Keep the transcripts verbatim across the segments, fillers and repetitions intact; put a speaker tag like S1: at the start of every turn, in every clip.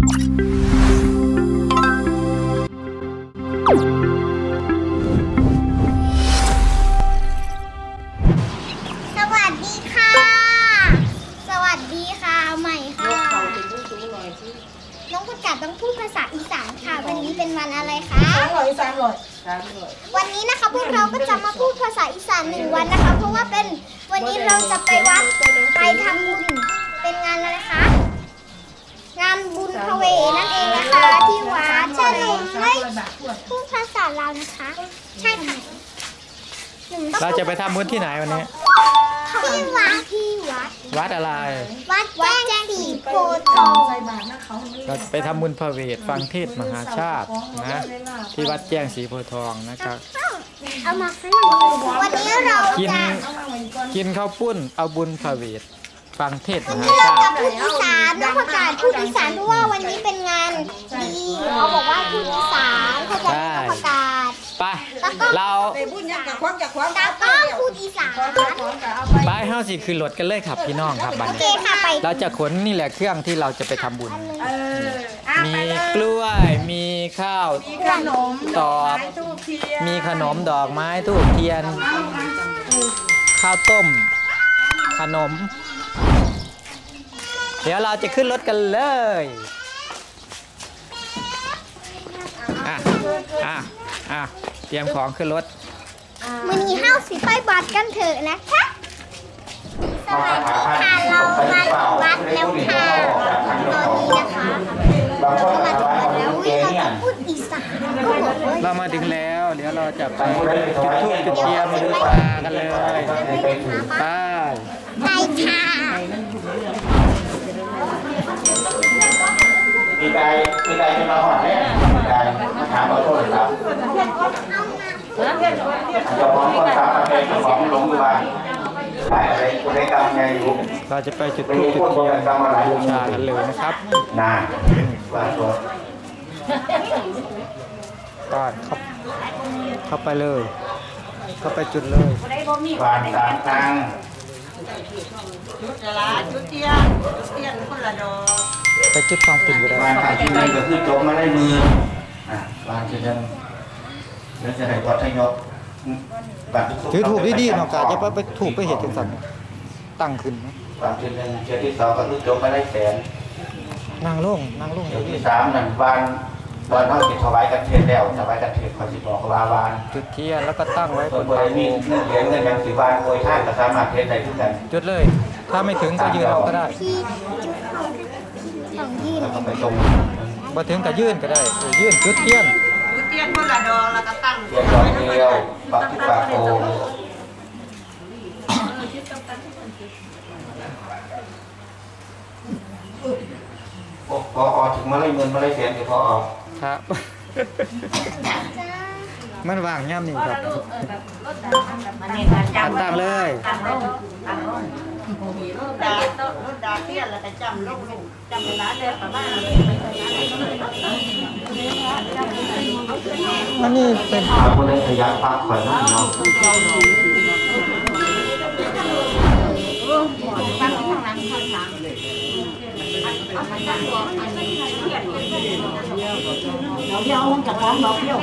S1: วัสดีค่ะสวัสดีค่ะใหม่ค่ะน้องประกาศต้องพูดภาษาอีสานค่ะวันนี้เป็นวันอะไรคะ
S2: สามร้อยสามร้อย
S1: วันนี้นะคะพวกเราก็จะมาพูดภาษาอีสานหนึ่งวันนะคะเพราะว่าเป็นวันนี้เราจะไปวัดไปทำบุญเป็นงานอะไรคะงานบุญพระเวทนั่นเองนะคะที่วัดใช่หนูไม่พูดภาษาลาวนะคะใช่ค่ะ
S3: เราจะไปทำบุญที่ไหนวันนี้
S1: ที่วัดที่วัด
S3: วัดอะไร
S1: วัดแจ้งสีโพธิ์ทอง
S3: เราไปทำบุญพระเวทฟังเทศมหาชาตินะที่วัดแจ้งสีโพธิ์ทองนะครับ
S1: เอามาฝรั่งวันนี้เรา
S3: กินกินข้าวปุ้นเอาบุญพระเวทฟังเทศมหาชาติ
S1: พูดอีสานน้องประกาศพูดอีสานเพราะว่าวันนี้เป็นงานดีเขาบอกว่าพูดอีสานเขาจะให้ประกาศ
S3: ไปเรา
S1: ตาก็พูดอีสาน
S3: ไปเฮาสิคือรถกันเลยครับพี่น้องครับบัดนี้เราจะขนนี่แหละเครื่องที่เราจะไปทำบุญมีกล้วยมีข้าวตอกมีขนมดอกไม้ธูปเทียนข้าวต้มขนมเดี๋ยวเราจะขึ้นรถกันเลยอ่ะอ่ะอ่ะเตรียมของขึ้นรถ
S1: มันมีห้าสิบไปบัตรกันเถอะนะคะสวัสดีค่ะเรามาถึงวัดแล้วค่ะตอนนี้นะคะเรามาถึงวัดแล้ววิ่งเราจะพูดอีสาน
S3: เรามาถึงแล้วเดี๋ยวเราจะไปจุดธูปจุดเทียนบูชากันเลยไป
S1: ไปค่ะ
S4: มีใจมีใจจะมาหอดเนี่ยมีใจมาถามขอโทษครับจะฟ้องคนครับอะไรจะฟ้องหลงอยู่บ้านอะไรคุณได้กรรมไงอยู่
S3: เราจะไปจุดธูปจุดเทียนบูชากันเลยนะครับ
S4: น่าว่าตัว
S3: ก่อนเข้าเข้าไปเลยเข้าไปจุดเลย
S4: วานสามทาง
S2: จุดละจุดเทียนจุดเทียนคนละดอก
S3: ไปจุดฟองปิ่นก็ได้
S4: วานขาที่นี่ก็คือจบมาได้มืออ่ะวานจะยังแล้วจะได้วัดทยก
S3: ถือถูกดีๆเนาะกาจะไปไปถูกไปเห็ดกันสันตั้งขึ้น
S4: วานที่หนึ่งเชือกที่สองก็คือจบมาได้แสน
S3: นางลงนางลง
S4: เชือกที่สามนั่นวานวานเท่าจิตถวายกันเทียนแล้วถวายกันเทียนขอสิบอกลาวาน
S3: จุดเทียนแล้วก็ตั้งไว้
S4: บนบริเวณเงินเหรียญเงินยังสีวานโอยท่านก็สามารถเทศได้ทุกกัน
S3: จุดเลยถ้าไม่ถึงก็ยืนเอาก็ได้
S4: แล้วก็ไปตรง
S3: มาถึงก็ยื่นก็ได้ยื่นจุดเทียน
S2: จุดเทียนคนละดอกแล้วก็ตั้ง
S4: เทียนดอกเดียวปักที่ปากโอ่งพอออกถึงมาเลยเงินมาเลยเสียนที่พอออก
S3: ครับมันวางย่ำนี่ครับตั้งเลย
S2: รถดาโต๊ะรถดาเทียนแล้วก็จำลูกจำเวลาเดินประมาณ
S3: มันนี่เป็น
S4: คนเลยขยันพักผ่อนนะน้อง
S2: เราเที่ยวจากร้านเราเที่ยว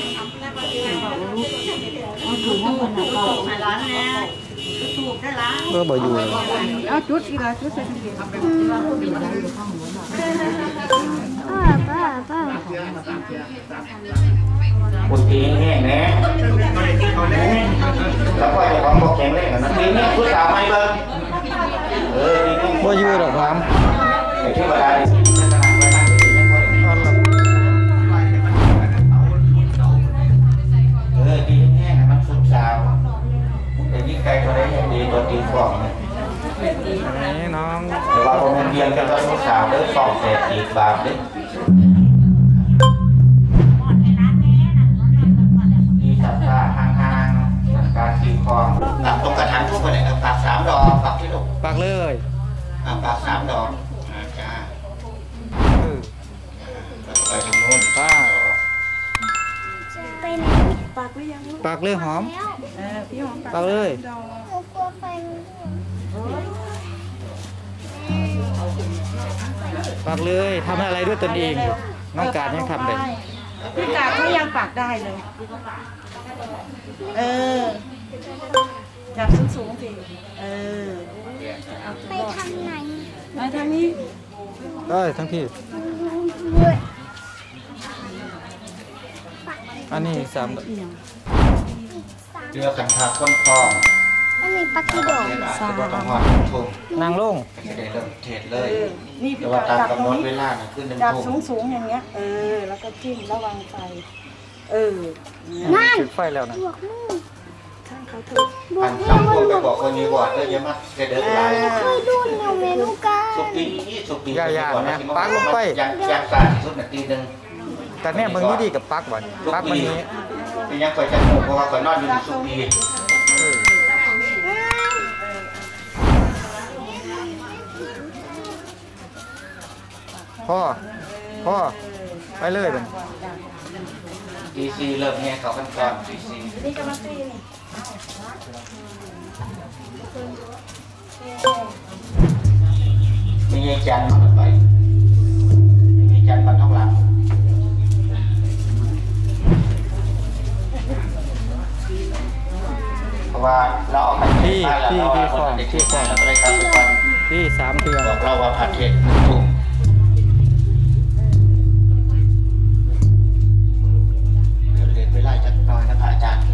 S2: มันถูกมันคนน่ะก็ร้านเนี่ยถูกได้ร้าน
S3: ก็บ่อยู่
S2: เอาจุดอีกแล้วจุดใส่ถุงเท้า
S1: ป้าป้าป้า
S4: ปวดตีนแห้งแน่แล้วก็จะของบอกแข็งเล่นกันนะตีนนี่ชุดสาวไม่เบิ้งเออตีนนี่
S3: บ่อยู่หรอกครับ
S4: ไอ้ที่มาได้เออตีนแห้งมันชุดสาวแต่ยิ่งไกลก็ได้ดีตัวตีนฟองเนี่ย
S3: นี่น้อง
S4: แต่ว่าผมเรียนกันตอนชุดสาวเลิกฟองเศษอีกบาทเลยการตีคองตักตรงกระถางทุกคนเลยปักสามดอกปักที่ลูก
S3: ปักเลย
S4: ปักสามดอกจ้าไปทางโน้น
S3: ป้า
S1: ไปไหนปักไม่ยัง
S3: ปักเลยหอมปักเลย
S1: กลัวไฟมัน
S3: ปักเลยทำอะไรด้วยตนเองน้องการยังทำเลย
S2: พี่กาเขายังปักได้เลยเออจับสูงๆสิเออ
S1: ไปทางไหน
S2: มาทางนี้
S3: ได้ทั้งพี่อันนี้สาม
S4: เรือขันทักก้นคลอง
S1: อันนี้ปักกิโด
S4: สามต้องหอดทุ่ม
S3: นางลง
S4: จะได้เริ่มเทศเลย
S2: นี่
S4: แต่
S2: พี่
S4: ว่าตาม
S2: จับตร
S4: กำหน
S2: ง
S4: ด
S2: นี้
S4: เวลาน่ะขึ้นหนึ่ง
S2: จับ
S4: ทุ่ม
S2: สูงๆอย่างเงี้ยเออแล้วก็จิ้มระวังไฟเออ
S1: นั่น
S3: จุดไฟแล้วนะ
S1: บวกมือ
S2: ข้างเขาถูก
S1: บว
S4: อั
S1: ก
S4: น
S1: มือ
S4: ซ้ำพ
S1: มั
S4: วก
S1: น
S4: ไป
S1: บวก
S4: บอกคนนี้ว่าเออเยอะมากแกเดินหลาย
S1: เคยดูแนวเมนูกัน
S4: สุกีสุกี
S3: อย่าๆนะปักลงไป
S4: ยังยังสาดสุดนาทีหนึ่ง
S3: แต่เนี่ยเบิ่งดีๆกับปักบ่ปักมันนี้
S4: เป็นยังคอยจะหมูเพราะว่าคอยนอนอยู่ในสุกี
S3: เออพ่อพ่อไปเลยเป็น
S4: ดีซีเริ่มแห่เขาขั้นตอนดีซี
S2: นี่กำลังตีนี่
S4: มีเงยจันทร์มาไปมีเงยจันทร์มาท้องหลังเพราะว่าเราเอาไปเทศมาแล้วเราเอาคนไปเทศมาแล้วก็เลยทำไปก่อน
S3: พี่สามเทือน
S4: บอกเราว่าผัดเทศหนึ่งทุ่มเดี๋ยวเรียนเวลาจะน้อยนะครับอาจารย์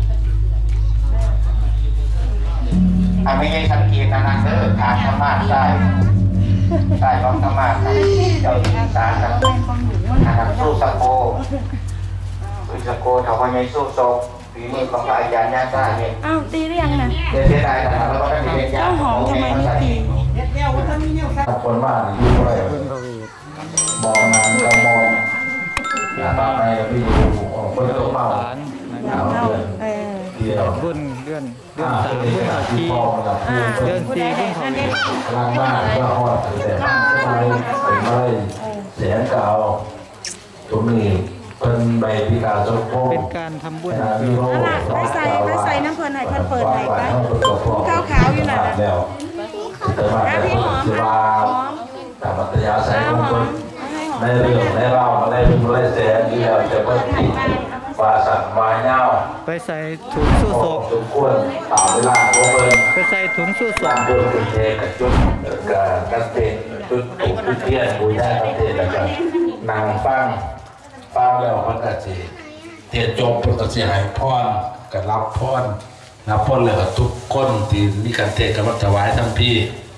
S4: อ่าไม่ให้สังเกตนะนะเออทางธรรมะได้ได้ของธรรมะครับเจ้าที่สารครับนะครับสู้สะโกสู้สะโกถาวรในสู้โซฝีมือของพระอาจารย์ย่าซ่าเนี่ย
S2: อ้าวตีเรียงนะ
S4: เดี๋ยวเสียดายนะครับแล้วก็ได้เรียนยา
S2: เจ้าหอมทำไมไม่ตี
S5: คนมากอยู่ด้วย
S3: เพิ่งเขาเวท
S5: มองนานก็มองอย่าตามในพี่อยู่ของคนตัวเมา
S3: สารนะค
S5: เอา
S3: รับ
S5: เดือน
S2: เออ
S5: เดียว
S3: บุญเดือนเดือน
S5: อ่า
S3: สาม
S5: เป็น
S3: บุญ
S5: กา
S3: เขา
S5: รที่
S3: ที
S5: พอกับ
S2: อ่า
S3: เดือน
S2: ผู้
S3: สี่
S2: ใด
S3: บุญ
S2: เห็น
S3: เขา
S2: อัน
S3: เว
S2: นี้
S3: ท
S5: พลังมากก็ฮอดแต่ไม่ไม่เสียงเก่าตรงนี้เป็นใบพิการจงโพ
S3: เป็นการทำบุญ
S5: มีโรค
S2: เอาล่ะไปใส่ไปใส่น้ำเพลินให้เพิ่นเปิดให้ไปขาวๆอยู่นั่นน่ะ
S5: แล้วแต่ว่า
S2: แล้วพี่หอม
S5: สิ
S2: ห
S5: ว่า
S2: อม
S5: แต่มัตยาใส่
S2: เอา
S5: ของ
S2: ห
S5: ค
S2: อม
S5: น
S2: ให้หอม
S5: ในเรื่องในเล่าในเรื่องในแสนที่เราจะเปิดติดวาสัตว์วายเน่า
S3: ไปใส่ถุงสู้
S5: โอ้
S3: ศพ
S5: สมควรตามเวลาของเพิ่น
S3: ไปใส่ถุงสู้ศ
S5: สร้า
S3: พ
S5: งเรื่องเป็นเทกับจุดกับกันเตนจุดถูกจุดเทียนบุญได้กันเตนแล้วก็นางฟังฟังแล้วมันก็สิเทียนจบเพิ่นก็สิให้พรก็รับพรรับพรแล้วก็ทุกคนที่มีการเทศก็มาถวายทั้งพี่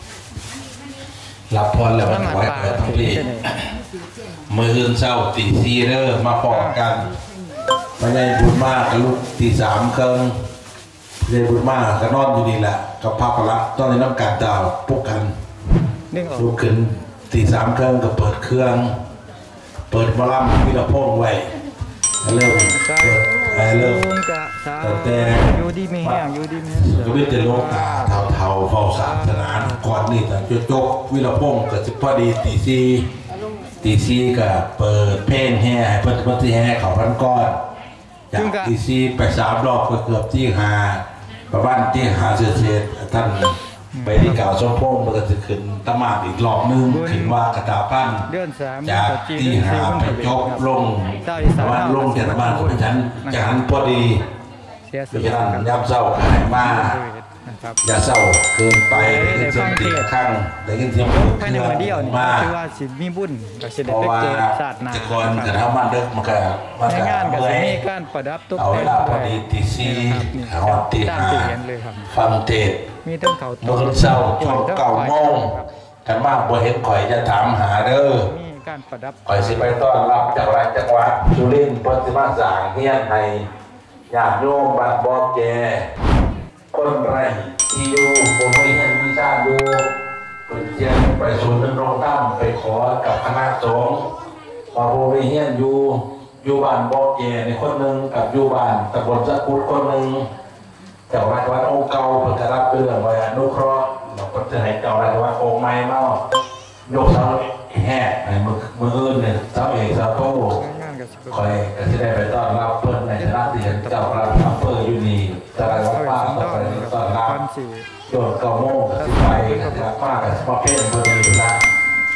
S5: รับพรแล้วก็ถวายเปิดทั้งพี่ มืออื่นเศร้าตีซีเด้อมาปอกกันไม่ได้บุญมากกับลูกตีสามเครื่องไม่ได้บุญมากก็นอนอยู่นี่แหละกับพักละตอนนี้น้ำกาดดาวพวกกัน
S3: นึ่งออก
S5: ลูกขึ้นตีสามเครื่องก็เปิดเครื่อง เปิดมอลัมพิลำโพงไว้เริ่ม
S3: ใส่
S5: เปิดอะไรเริ่ม
S3: ลุงกะสาอยู่ดีไม่แห้งอยู่ดีไม่แห้ง
S5: ก็วิจารโลกาเท่าเท่าเฝ้าสามสนานก่อนนี่แต่จจกวิลำโพงก็สิพอดีตีซีตีซีก็เปิดเพลงแห่ให้เพิ่นเพิ่นที่แห่เขาพันก้อนจากตีซีไปสามรอบก็เกือบที่หาประมาณที่หาเศษเศษท่านไปที่เก่าสมพงษ์มันก็จะขึ้นตะมาดอีกรอบนึงขึ้นว่ากระตาพัน
S3: เดือนสาม
S5: จาก
S3: จีน
S5: ที่
S3: เดือน
S5: หา
S3: สี่บุญ
S5: ไป
S3: เขาเวท
S5: จบ
S3: ครับ
S5: ลง
S3: เจ้าอีสาน
S5: ประมาณลงจากตะมาดของฉันจากนั้นพอดี
S3: เสีย
S5: เพ
S3: สุ
S5: ราะ
S3: ด
S5: ฉะนั้น
S3: ครับ
S5: ย่ำเศร้าหายมา
S3: นะครับ
S5: อย่าเศร้าเกินไปได้ยินเสียงตีข้างได้ยินเสียง
S3: ภายในวันเดียวนี่
S5: มา
S3: คือว่าสิมีบุญก็สิ
S5: เพ
S3: ได้
S5: ราะ
S3: ไป
S5: ว่า
S3: เจอศาสตร์นา
S5: แต่ก่อนกระทำมันเด็กมันก็มัน
S3: ใน
S5: ก็
S3: งานก็
S5: เมื่อ
S3: จะ
S5: ย
S3: มีการประดับตก
S5: เอาเว
S3: แต่ง
S5: ลาพ
S3: ด้
S5: อ
S3: วย
S5: ดีตีสี่
S3: นี่
S5: หาตี
S3: ตาม
S5: ห้า
S3: ที่เห็นเลยครับ
S5: ฟังเทศ
S3: มีทั้งเขา
S5: เมื่อเช้าช่วงเก้าโมงกันมากบ่เห็นข่อยจะถามหาเด้อ
S3: มีการประดับ
S5: ข่อยสิไปต้อนรับจากหลายจังหวัดสุรินทร์เพิ่นสิมาสร้างเฮียนให้ญาติโยมบ้านบ่อแก่คนไร่ที่อยู่บ่มีเฮียนมีชาติอยู่เพิ่นเชียนไปศูนย์ดำรงธรรมไปขอกับคณะสงฆ์ว่าบ่มีเฮียนอยู่อยู่บ้านบ่อแก่ในคนหนึงกับอยู่บ้านตำบลสะกุดคนหนึงเจ้าราชวัดองค์เก่าเพิ่นก็รับเรื่องไว้อนุเคราะห์แล้วเพิ่นจะให้เจ้าราชวัดองค์ใหม่มายกเสาแห่ในมือมืออื่นเนี่ยเสาเอกเสาโต
S3: งานก็สิ
S5: คอยก็จะได้ไปต้อนรับเพิ่นในฐานะที่เป็นเจ้าพระอำเภออยู่นี่ตลาดวัดป้าก็ไปต้อนรับ
S3: พันสี่
S5: โยนเก้าโมงก็สิไปนะครับป้าก็สิมาเพ่นเพิ่นอยู่ละ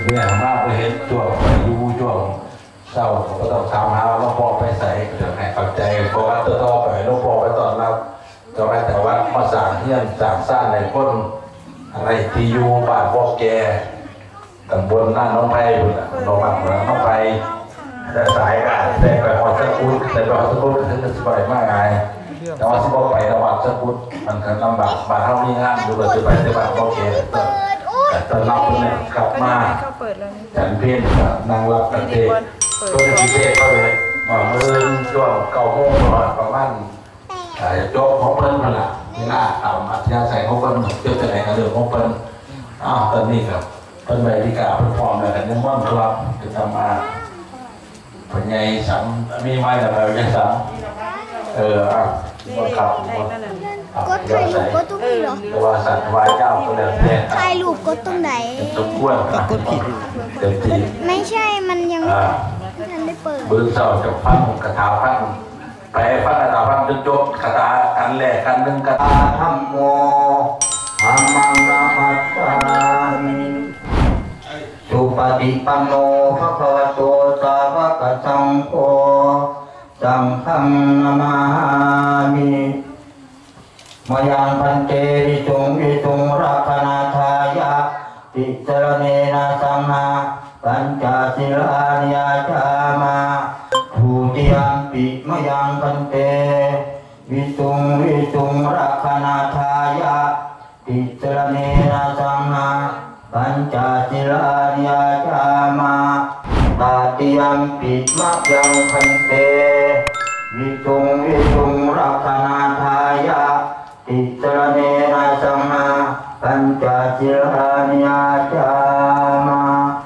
S5: เนี่ยมากไปเห็นช่วงอายุช่วงเศร้าผมก็ต้องทำหาหลวงพ่อไปใส่เดี๋ยวให้เข้าใจเพราะว่าตัวต่อไปหลวงพ่อไปตอนรับเจ้าแม่แต่วัดมาสั่งเที่ยงสั่งสร้างในคนอะไรที่อยู่บ้านพ่อแกตำบลหน้าน้องไผ่อยู่นะน้องบ้านน้องไผ่แต่สายกันแต่ไปหอดสกุลแต่ไปหอดสกุลถึงจะสบายมากไงแต่ว่าสิบไปจังหวัดสกุลมันก็ลำบากบ้านเท่านี้งานดูเลยจะไปที่บ้านพ่อแกแต่ตอนรับเนี่ยกลับมาฉันเพี้ยนนางรับประเทศตัวพิเศษก็เลยว่าเมื่อช่วงเก้าโมงประมาณโจ๊กของเปิ้ลนั่นแหละนี่น่าตามอัธยาศัยของเปิ้ลเจ้าจะไหนกันเรื่องของเปิ้ลอ้าวตอนนี้ครับเปิ้ลใบที่กาเป็นฟอร์มเลยกันยังม่อนครับจะทำมาผลใหญ่สังมีไม้แต่เราจะสังเอออ่ะก็ขับ
S1: ก็ถ่ายรูปก็ตรงนี้เหรอ
S5: ตัวสัตว์วายเจ้าตัวเดียวแท้
S1: ถ่ายรูปก็ตรงไหน
S5: สมควรก็ผิดเต็มที่
S1: ไม่ใช่มันยังไม่ทันได้เปิด
S5: บื้อเสาจะฟังกระถาฟังไปฟังกระถาฟังจนจบกระถากันแหลกกันหนึ่งกระถาธรรมโมธรรมังนามัสสามิสุปฏิปันโนภะคะวะโตสาวกสังโฆสังฆังนามามิมายังพันเตวิสุงวิสุงรักนาทายะติสรเนนะสังฆาปัญจศีลานิยาจามาทุติยัมปิมายังพันเตวิสุงวิสุงรักนาทายะติสรเนนะสังฆาปัญจศีลานิยาจามาตาติยัมปิมายังพันเตวิสุงวิสุงรักนาทายะติสรเนนะสังฆาปัญจศีลานิยาจามา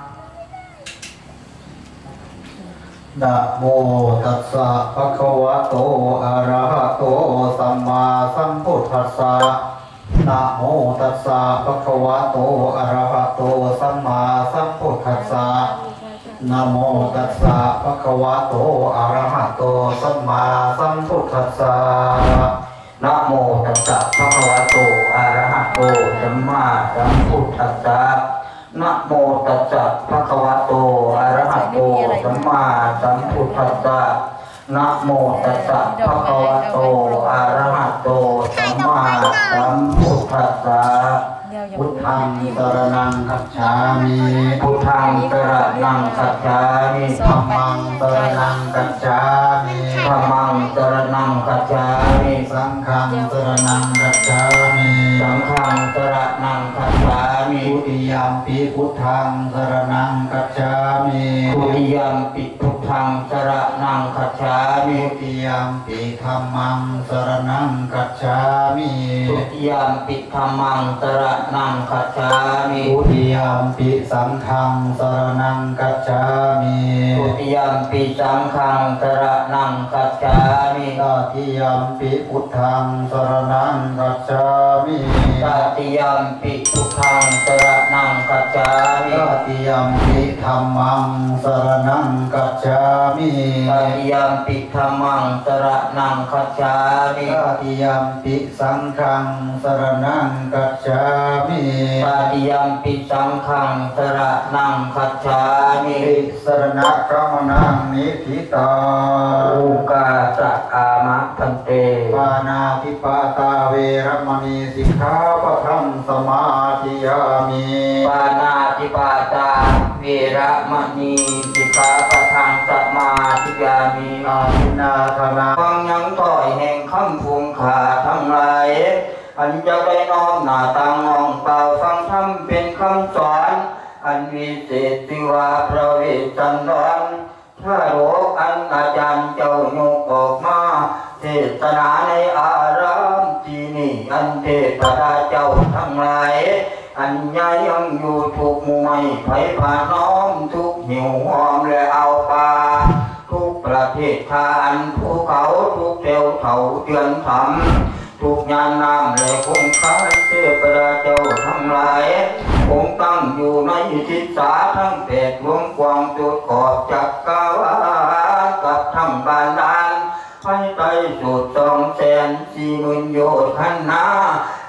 S5: นะโมตัสสะภะคะวะโตอะระหะโตสัมมาสัมพุทธัสสะนะโมตัสสะภะคะวะโตอะระหะโตสัมมาสัมพุทธัสสะนะโมตัสสะภะคะวะโตอะระหะโตสัมมาสัมพุทธัสสะนะโมตัสสะภะคะวะโตอะระหะโตสัมมาสัมพุทธัสสะนะโมตัสสะภะคะวะโตอะระหะโตสัมมาสัมพุทธัสสะนะโมตัสสะภะคะวะโตอะระหะโตสัมมาสัมพุทธัสสะพุทธังสรณังคัจฉามิพุทธังสรณังคัจฉามิธัมมังสรณังคัจฉามิธัมมังสรณังคัจฉามิสังฆังสรณังคัจฉามิสังฆังสรณังคัจฉามิทุติยัมปิพุทธังสรณังคัจฉามิทุติยัมปิพุทธังสรณังคัจฉามิทุติยัมปิธัมมังสรณังคัจฉามิทุติยัมปิธัมมังสรณังคัจฉามิทุติยัมปิสังฆังสรณังคัจฉามิทุติยัมปิสังฆังสรณังคัจฉามิตติยัมปิพุทธังสรณังคัจฉามิตติยัมปิพุทธังสรณังคัจฉามิตติยัมปิธัมมังสรณังคัจฉามิตติยัมปิธัมมังสรณังคัจฉามิตติยัมปิสังฆังสรณังคัจฉามิตติยัมปิสังฆังสรณังคัจฉามิสรณะกรรมนังนิธิตาอุกาสะกามะพันเตปานาติปาตาเวรมณีสิกขาปะทังสมาธิยามิปานาติปาตาเวรมณีสิกขาปะทังสมาธิยามิอาทินาธนาฟังยังต่อยแห่งคำพุงขาทั้งหลายอันจะได้น้อมหน้าตั้งน้องเป่าฟังธรรมเป็นคำสอนอันวิเศษที่ว่าพระเวสสันดรถ้าโลกอันอาจารย์เจ้ายกออกมาเทศนาในอารามที่นี่อันเทศนาเจ้าทั้งหลายอันยังอยู่ทุกมุมไม่ไผ่ผ่านน้อมทุกหิวหอมและเอาปลาทุกประเทศทานภูเขาทุกเทวเขาเดือนธรรมทุกงานน้ำและคงค้าเทพราเจ้าทั้งหลายคงตั้งอยู่ในทิศาทั้งแปดดวงกวางจุดขอบจักรวาลกับทั้งบานดาลให้ไต่สุดสองแสนสี่หมื่นโยชน์ขันนา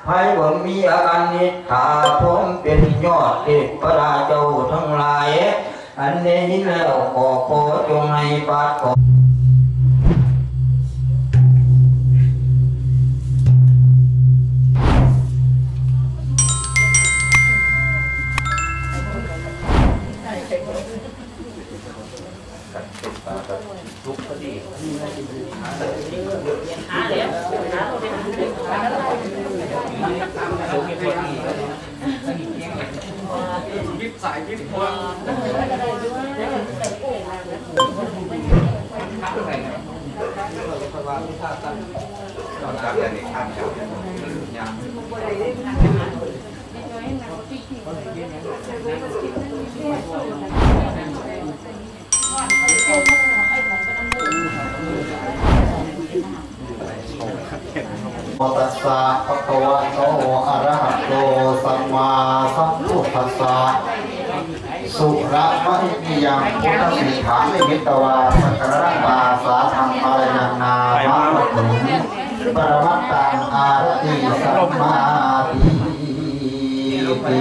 S6: ภัยบ่มีอาการนิถาผมเป็นยอดเทพราเจ้าทั้งหลายอันนี้แล้วขอขอจงให้ปาดขอตัสสะภะคะวะโตอะระหะโตสัมมาสัมพุทธัสสะสุระมะหิยังพุทธสิกขานิมิตวาสักการะปาสาธังมารยังนามะถุงปรมัตตังอารติสัมมาทิติ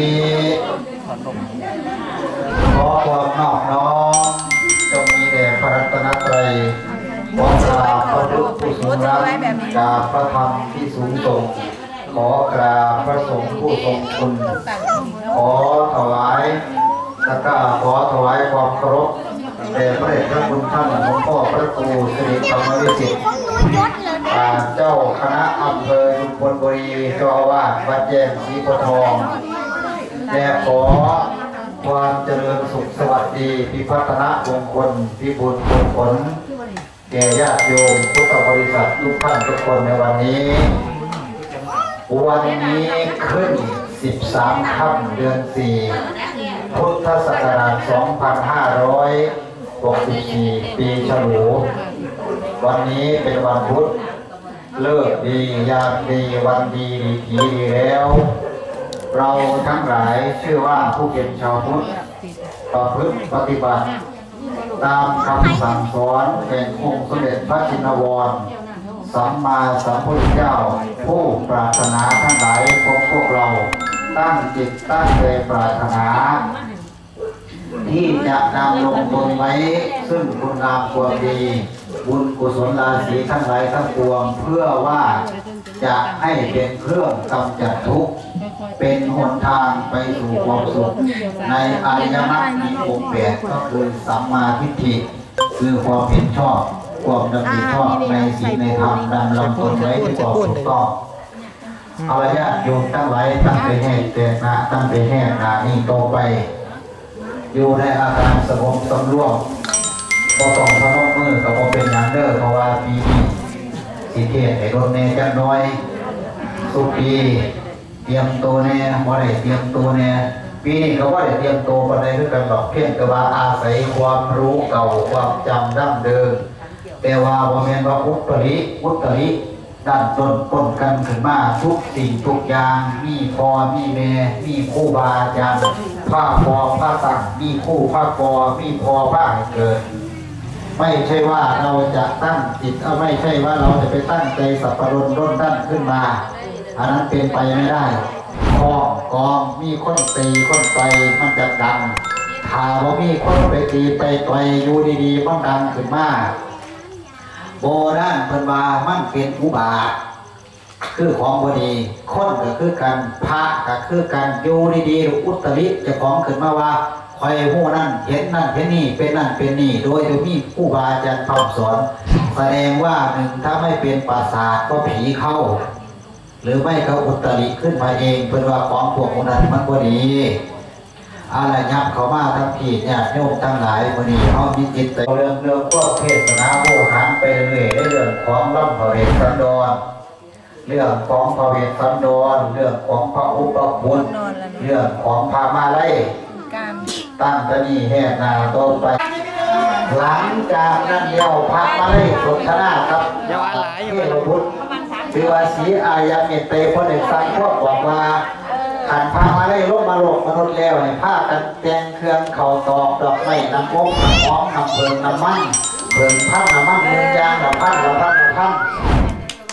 S6: ขอความนอบน้อมจงมีแด่พระรัตนตรัยขอกราบพระพุทธผู้ทรงรักกราบพระธรรมที่สูงส่งขอกราบพระสงฆ์ผู้ทรงคุณขอถวายตะกร้าขอถวายความเคารพแด่พระเดชพระคุณท่านหลวงพ่อพระครูสิริธรรมวิสิทธิ์เจ้าคณะอำเภอชุมพลบุรีเจ้าอาวาสวัดแยกศรีโพธิ์ทองและขอความเจริญสุขสวัสดีพิพัฒนมงคลพิบูลผลแก่ญาติโยมพุทธบริษัททุกท่านทุกคนในวันนี้วันนี้ขึ้นสิบสามค่ำเดือนสี่พุทธศักราชสองพันห้าร้อยหกสิบสี่ปีฉลูวันนี้เป็นวันพุธเลิกดียามดีวันดีดีผีดีแล้วเราทั้งหลายชื่อว่าผู้เป็นชาวพุทธประพฤติปฏิบัติตามคำสั่งสอนแห่งองค์สมเด็จพระชินวรสัมมาสัมพุทธเจ้าผู้ปรารถนาทั้งหลายของพวกเราตั้งจิตตั้งใจปรารถนาที่จะนำลงตนไว้ซึ่งคุณงามความดีบุญกุศลราศีทั้งหลายทั้งปวงเพื่อว่าจะให้เป็นเครื่องกำจัดทุกข์เป็นหนทางไปสู่ความสุขในอริยมรรคมีองค์แปดก็คือสัมมาทิฏฐิคือความเห็นชอบความดำริชอบในศีลในธรรมดำรงตนไว้ด้วยความถูกต้องเอาละญาติโยมตั้งไว้ตั้งไปแห่เตนะตั้งไปแห่นานี่โตไปอยู่ในอาการสงบสำรวมพอต้องพนมมือกับพอเป็นอย่างเด้อเพราะว่าปีนี้สีเทศไอ้โดนเนจันน้อยสุปีเตรียมตัวแน่บ่ได้เตรียมตัวแน่ปีนี้เขาว่าได้เตรียมตัวปัจจัยด้วยกันแบบเพียงแต่ว่าอาศัยความรู้เก่าความจำดั้งเดิมแต่ว่าบ่แม่นว่าอุตริอุตริด้านต้นต้นกันขึ้นมาทุกสิ่งทุกอย่างมีพอมีแม่มีครูบาอาจารย์ผ้าพอผ้าตั้งมีคู่ผ้าพอมีพอผ้าให้เกิดไม่ใช่ว่าเราจะตั้งจิตเอาไม่ใช่ว่าเราจะไปตั้งใจสับปะรดร่นตั้นขึ้นมาอันนั้นเป็นไปไม่ได้กองกองมีคนตีคนไปมันจะดังถ้าว่ามีคนไปตีไปต่อยอยู่ดีๆมันดังขึ้นมาโบราณเพิ่นว่ามันเป็นอุบาทคือของบดีคนก็คือกันพระก็คือกันอยู่ดีๆอุตริจะของขึ้นมาว่าคอยหู้นั่นเห็นนั่นเห็นนี่เป็นนั่นเป็นนี่โดยโดยมีผู้บาอาจารย์ทำสอนแสดงว่าหนึ่งถ้าไม่เป็นปราสาทก็ผีเข้าหรือไม่เขาอุตริขึ้นมาเองเป็นว่าของพวกนั้นมันบดีอะไรยับเขามาทั้งผีเนี่ยโยมทั้งหลายวันนี้เขามีจิตใจเรื่องเรื่องพวกเทศนาโบหันไปเรื่อยในเรื่องของล่ำพระเวสสันดรเรื่องของพระเวสสันดรเรื่องของพระอุปคุตเรื่องของพระมาลัยตั้งตะนีแห่นาต้นไปหลังจากนั้นเดียวพระมาลัยสนทนากับเทพบุตรชื่อว่าศรีอายาเมตเตพระเดชสังพวกบอกว่าขันพามาได้ลบมาโลกมนุษย์แล้วให้ผ้ากันแต่งเครื่องเข่าตอกดอกไม้น้ำมกน้ำหอมน้ำเพิงน้ำมันเพิงพันน้ำมันเมืองยางน้ำพันน้ำพันน้ำพัน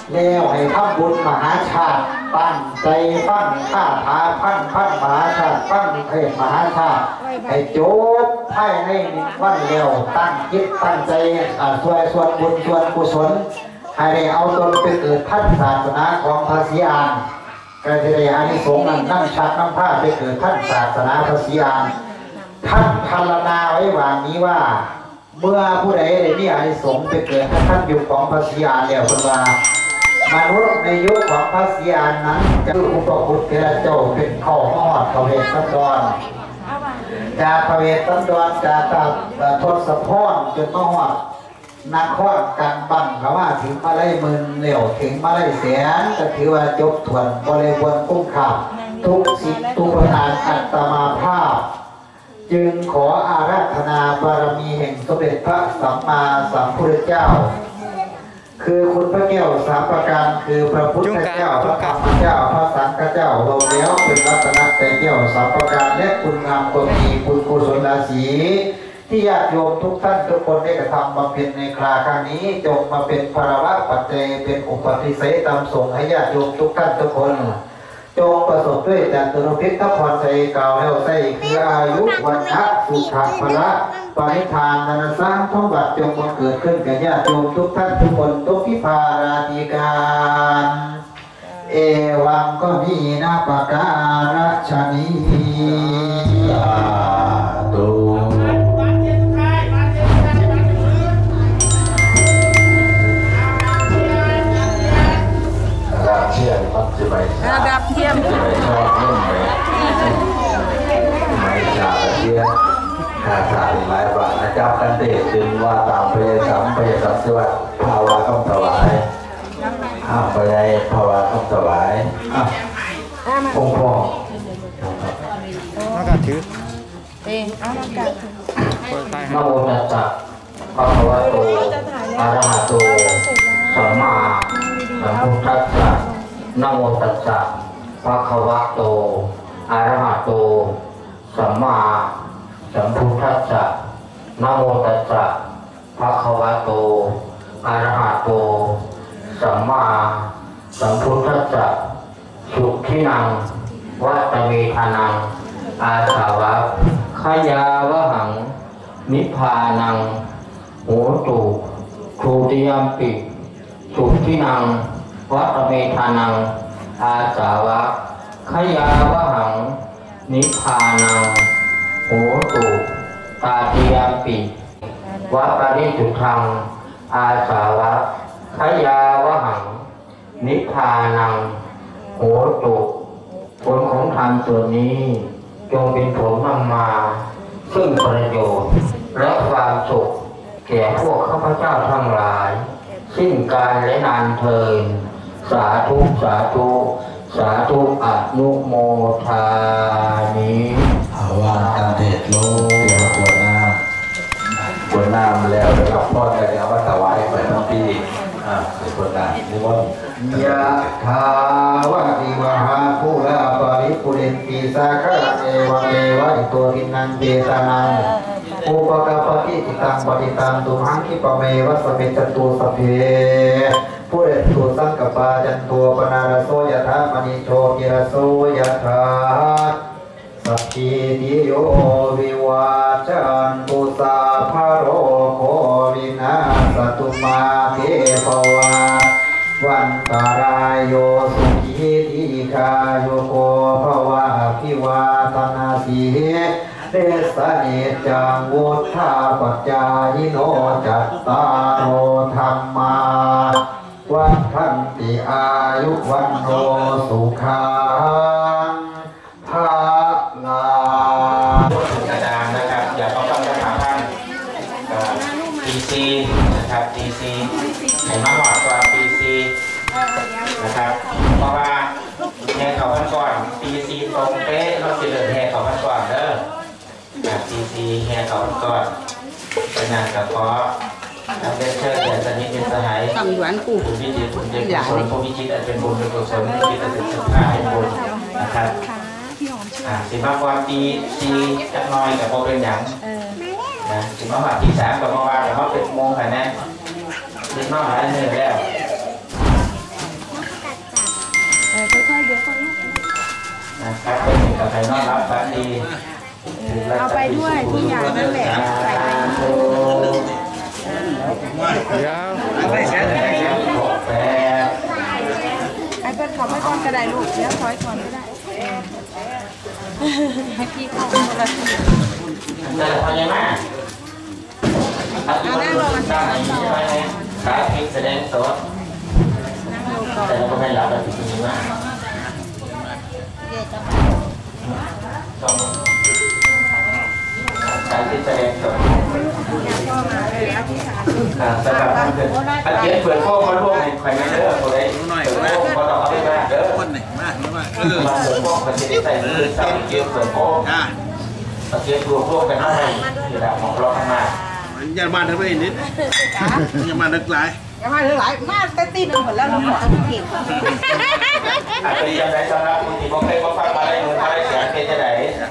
S6: แล้วให้ทำบุญมหาชาติตั้งใจฟังข้าถาพันพันมหาชาติฟังเทศมหาชาติให้จบภายในหนึ่งวันเดียวตั้งจิตตั้งใจช่วยส่วนบุญส่วนกุศลให้ได้เอาตนไปเกิดท่านศาสนาของพระศรีอานกระเทียอานิสงส์นั้นนั่งชักนั่งผ้าไปเกิดท่านศาสนาพระศรีอานท่านพรรณนาไว้ว่านี้ว่าเมื่อผู้ใดได้มีอานิสงส์ไปเกิดท่านยุคของพระศรีอานแล้วคนว่ามนุษย์ในยุคของพระศรีอานนั้นจะอุปคุตเทระเจ้าเป็นข้าวหอดพระเวสสันดรจากพระเวสสันดรจากทศพรจนมาหอดนครกันบังเขาว่าถึงมาไล่หมื่นเหลี่ยวถึงมาไล่แสนก็ถือว่าจบถ่วนบริวารคุ้มค่าทุกสิ่งทุกประการอัตมาภาพจึงขออาราธนาบารมีแห่งสมเด็จพระสัมมาสัมพุทธเจ้าคือคุณพระแก้วสามประการคือพระพุทธเจ้าพระธรรมเจ้าพระสังฆเจ้ารวมแล้วเป็นรัตนตรัยแก้วสามประการและคุณงามความดีคุณกุศลราศีที่ญาติโยมทุกท่านทุกคนได้กระทำบำเพ็ญในคราครั้งนี้จงมาเป็นภาระปัจจัยเป็นอุปนิสัยตามส่งให้ญาติโยมทุกท่านทุกคนจงประสบด้วยแต่ตุนพิษทัพพรใจเก่าแล้วใส่คืออายุวันนะสุขะพละปณิธานนันสร้างท้องบัตรจงบังเกิดขึ้นกับญาติโยมทุกท่านทุกคนทุกพิพาราธิการเอวังก็มีนาปการะชนีสาธุเชื่อครับจะไประดับเทียมจะไปชอบเรื่องไหนไม่ชาเชื่อขาดสายหลายบาทนะเจ้ากันเตะจึงว่าตามพยสัมพยสัมสวัสดิ์ภาวะคำถวายข้ามไปในภาวะคำถวายองค์พ่อน้องกาถือเองน้องกาโมตัสสะภะคะวะโตอะระหะโตสัมมาสัมพุทธัสสะนะโมตัสสะภะคะวะโตอะระหะโตสัมมาสัมพุทธัสสะนะโมตัสสะภะคะวะโตอะระหะโตสัมมาสัมพุทธัสสะสุขินังวัตเมธานังอาสาวะขยาวหังนิพพานังโหตุทูติยัมปิสุขินังวัตเมธานังอาสาวะขยาวหังนิพพานังโหตุตาติยัมปิวัปริสุทธังอาสาวะขยาวหังนิพพานังโหตุผลของธรรมส่วนนี้จงเป็นผลนำมาซึ่งประโยชน์และความสุขแก่พวกข้าพเจ้าทั้งหลายสิ้นกาลและนานเทินสาธุสาธุสาธุอนุโมทามิภาวะกันเทศโลเดี๋ยวกวดน้ำกวดน้ำแล้วนะครับพ่อจะเอามาถวายไปทั้งปีอ่าเดี๋ยวกวดน้ำนิมนต์ยะถาวะติวหาภูราปริปุเรนติสาคาเอวเมวะอิโตทินังเจตานังอุปกปฏิติตังปฏิตังตุหังคิปะเมวะสมิจตุสเพผู้เด็ดตัวสังกปาจันตัวปนารโสยถามณิโชกิรโสยถาสัพพิติโยวิวาจันตุสาภโรโควินาสตุมาเทภวาวันตารายโยสุขีติคาโยโกภวะพิวาตนาสีเดสเนจังวุฒาปัจจายิโนจัตตารโอธรรมาวัฏันติอายุวันโนสุขังภาลาธรรมดานะครับอย่าต้องต้องจะถามท่านปีซีนะครับปีซีเห็นมาหอดกว่าปีซีนะครับเพราะว่าแห่เขาพันก่อนปีซีตรงเป๊ะเราจะเดินแห่เขาพันก่อนเด้อปีซีแห่เขาพันก่อนเป็นงานกับเพาะทำเป็นเชิดเดือนสนิทเป็นสหายคุณพิจิตรคุณเด็กกุศลผู้พิจิตรเป็นบุญเป็นกุศลพิจิตรเป็นสุขภาพเป็นบุญนะครับสิบห้าวันปีซีจักน้อยกับโมเป็นหยังนะสิบห้าวันที่สามกับโมว่าแต่ว่าเป็นโมงค่ะนะสิบห้าวันเหนื่อยแล้ว
S4: ครับเป็นกับใครนอนรับฝันดี
S2: เอาไปด้วยทุกอย่างนั่นแหละใส่ไป
S3: เดี๋ยว
S4: แปด
S2: ไอ้เพื่อนเขาไม่ต้องกระไดลูกเดี๋ยวถอยก่อนก็ได้ให้พี่เข้าคนละที
S4: จะทำยังไงเอาหน้าลงมาตั้งนี้ใช่ไหมครับพิแสดงสดแต่เราก็ไม่หลับแบบนี้มากต้องการที่แสดงสดสำหรับท่านเกิดอาเจียนเปิดโค้งมาร่วมในใครไม่เลิกคนใดเปิดโค้งก็ต้องเอาไปบ้านเด้อคนไหนมากมากเออมาเปิดโค้งมันจะได้ใส่มือเศร้าเจียนเปิดโค้งอาเจียนรวมร่วมกันเท่าไหร่ที่เราของเราข้างหน้ายันมาทั้งนี้นิดยันมาทั้งหลาย
S2: อย่ามาเลยหลายมาแต่ตีหนึ่งหมดแล้วเราหมดเก่ง
S4: อาจจะยังไงสำหรับคุณที่บอกให้บอกฟังมาได้หรือมาได้เสียงเป็นจะไหน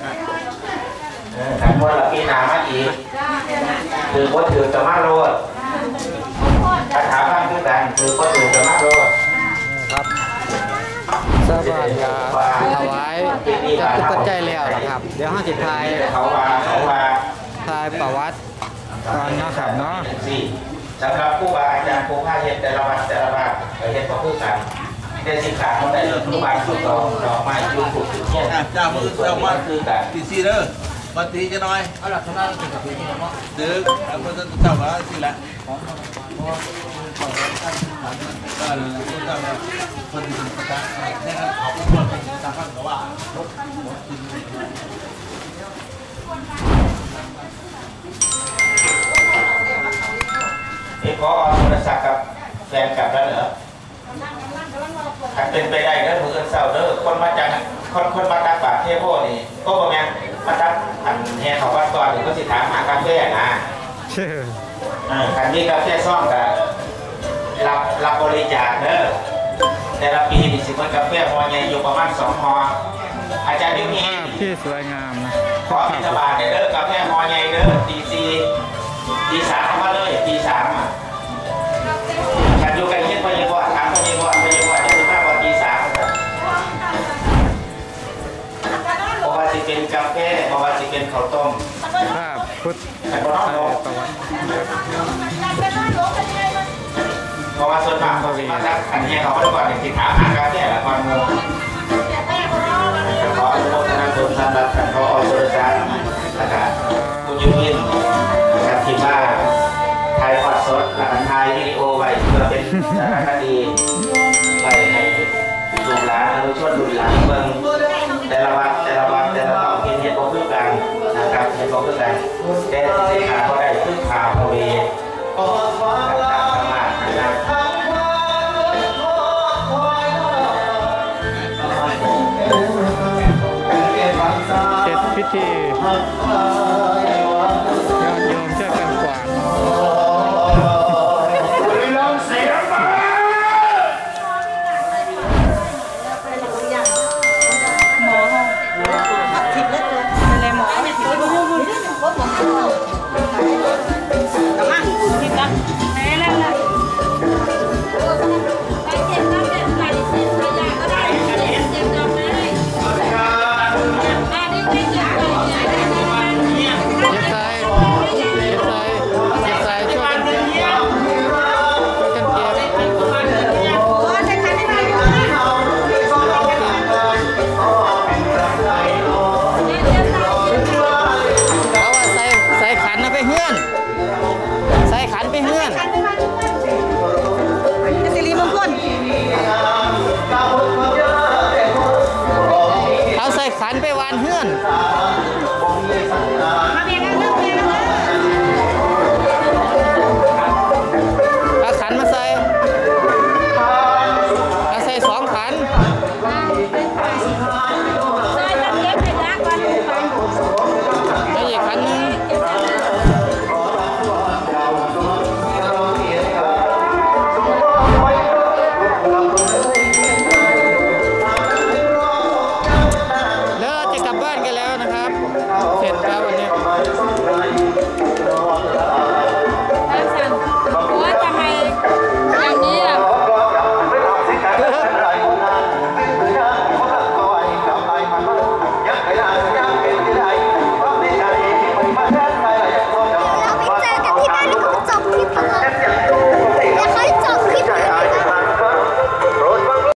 S4: ขันมวลละปีนามาอีกถือว่าถือจะมาโรดคาถาบ้างคือกันถือว่าถือจะมาโรด
S3: ครับสวัสดีครับถวายจัดปัจจัยแล้วนะครับ เดี๋ยวห้าสิบทาย
S4: เขาว่าเขาว่า
S3: ทายประวัติก่อนนะครับเนาะ
S4: สี่สำหรับผู้บาอาจารย์ผู้ผ้าเย็นแต่ละวันแต่ละวันเย็นก็คือกันได้สิขาเขาได้ผู้บาสุดดอกดอกไม้ยูขุดจุดเทียน
S5: เจ้ามือเจ้าวัด
S4: คือกัน
S5: ตีซีเด้อวันตีจะน้อยเอาหลักฐานกินกับพี่นี่เนาะดึกแล้วก็จะเจ้าว่าสิแหละก็เลยเจ้าเนี่ยคนที่เป็นตาแค่เขาเป็นคนเป็นตาข้างแต่ว่า
S4: นี่พอสุรศักดิ์กับแฟนกลับแล้วเหรอถ้าเป็นไปได้ก็มือเศร้าเด้อคนมาจากคนคนมาจากปากเทพโพนี่ก็ประมาณมาจากอันแห่เขาวัดก่อนหรือก็สิถามหากาแฟนะคันนี้กาแฟซ่อมกับรับรับบริจาคเด้อแต่ละปีมีสิบวันกาแฟพอใหญ่อยู่ประมาณสองพออาจารย์ยิ่งมี
S3: ภาพที่สวยงามนะ
S4: ขอพิจารณาเด้อกาแฟพอใหญ่เด้อตีสี่ตีสามมาเลยตีสามอ่ะฉันอยู่กันยิ่งไปยิ่งกว่าถามไปยิ่งกว่าไปยิ่งกว่าจะถึงมากกว่าตีสามเพราะว่าจะเป็นกาแฟเพราะว่าจะเป็นข้าวต้ม
S3: ภาพพุทธ
S4: แต่ก็ต้อง
S3: ทาย
S4: บอก
S3: ประวัติ
S4: เพราะว่าส่วนมากเขาสิมาจากอันนี้เขาไม่ได้ก่อนติดถามหากาแฟละก่อนงู